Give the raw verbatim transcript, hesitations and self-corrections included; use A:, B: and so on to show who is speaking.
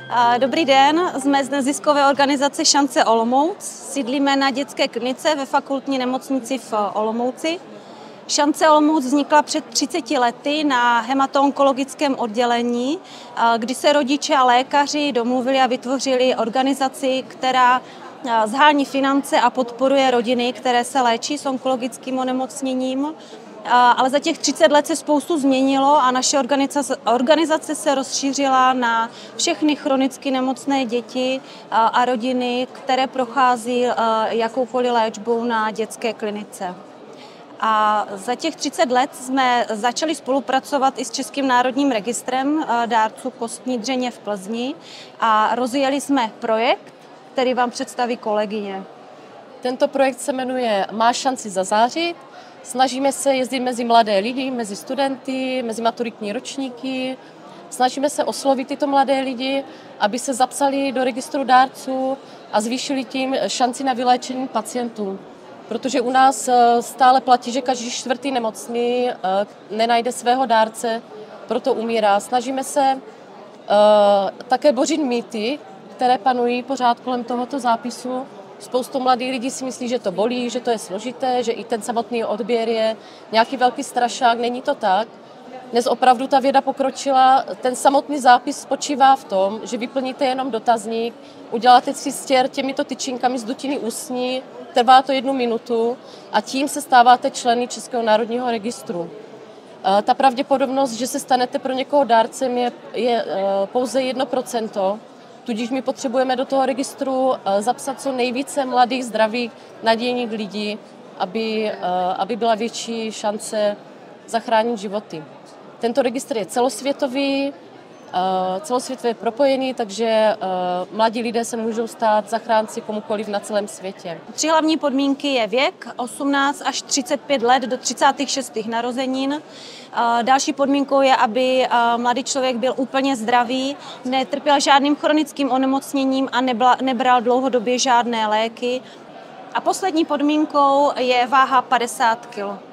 A: Dobrý den, jsme z neziskové organizace Šance Olomouc. Sídlíme na dětské klinice ve fakultní nemocnici v Olomouci. Šance Olomouc vznikla před třiceti lety na hematoonkologickém oddělení, kdy se rodiče a lékaři domluvili a vytvořili organizaci, která shání finance a podporuje rodiny, které se léčí s onkologickým onemocněním. Ale za těch třicet let se spoustu změnilo a naše organizace, organizace se rozšířila na všechny chronicky nemocné děti a rodiny, které prochází jakoukoliv léčbou na dětské klinice. A za těch třicet let jsme začali spolupracovat i s Českým národním registrem dárců kostní dřeně v Plzni a rozjeli jsme projekt, který vám představí kolegyně.
B: Tento projekt se jmenuje Máš šanci zazářit. Snažíme se jezdit mezi mladé lidi, mezi studenty, mezi maturitní ročníky. Snažíme se oslovit tyto mladé lidi, aby se zapsali do registru dárců a zvýšili tím šanci na vyléčení pacientů. Protože u nás stále platí, že každý čtvrtý nemocný nenajde svého dárce, proto umírá. Snažíme se také bořit mýty, které panují pořád kolem tohoto zápisu. Spoustu mladých lidí si myslí, že to bolí, že to je složité, že i ten samotný odběr je nějaký velký strašák. Není to tak. Dnes opravdu ta věda pokročila. Ten samotný zápis spočívá v tom, že vyplníte jenom dotazník, uděláte si stěr těmito tyčinkami z dutiny ústní, trvá to jednu minutu a tím se stáváte členy Českého národního registru. Ta pravděpodobnost, že se stanete pro někoho dárcem, je, je pouze jedno procento. Tudíž my potřebujeme do toho registru zapsat co nejvíce mladých, zdravých, nadějných lidí, aby, aby byla větší šance zachránit životy. Tento registr je celosvětový, celosvětově propojený, takže mladí lidé se můžou stát zachránci komukoliv na celém světě.
A: Tři hlavní podmínky je věk, osmnáct až třicet pět let do třicátých šestých narozenin. Další podmínkou je, aby mladý člověk byl úplně zdravý, netrpěl žádným chronickým onemocněním a nebral dlouhodobě žádné léky. A poslední podmínkou je váha padesát kilogramů.